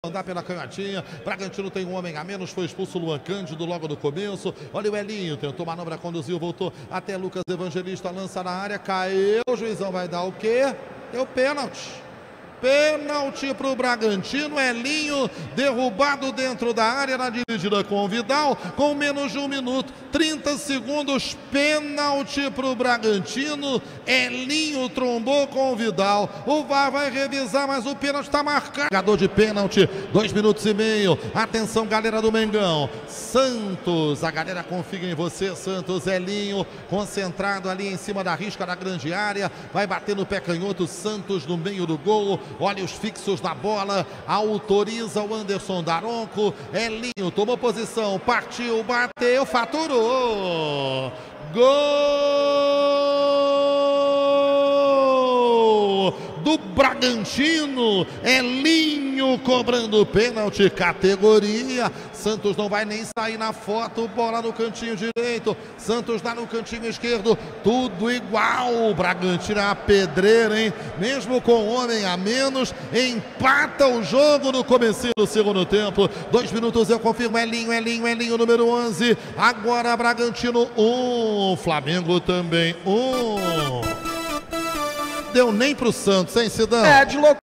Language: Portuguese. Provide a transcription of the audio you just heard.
Andar pela canhotinha, Bragantino tem um homem a menos, foi expulso o Luan Cândido logo no começo. Olha o Elinho, tentou manobra, conduziu, voltou até Lucas Evangelista, lança na área, caiu, o juizão vai dar o quê? Deu pênalti. Pênalti para o Bragantino, Elinho derrubado dentro da área na dividida com o Vidal, com menos de 1 minuto, 30 segundos, pênalti para o Bragantino, Elinho trombou com o Vidal, o VAR vai revisar, mas o pênalti está marcado. Jogador de pênalti, 2 minutos e meio, atenção galera do Mengão, Santos, a galera confia em você, Santos, Elinho, concentrado ali em cima da risca da grande área, vai bater no pé canhoto, Santos no meio do gol. Olha os fixos da bola, autoriza o Anderson Daronco, Elinho tomou posição, partiu, bateu, faturou, gol do Bragantino, Elinho cobrando pênalti, categoria, Santos não vai nem sair na foto, bola no cantinho direito, Santos dá no cantinho esquerdo, tudo igual, o Bragantino é a pedreira, hein? Mesmo com homem a menos, empata o jogo no comecinho do segundo tempo, 2 minutos eu confirmo, Elinho, número 11, agora Bragantino 1, Flamengo também 1. Deu nem pro Santos, hein, Cidão? É, de loucura.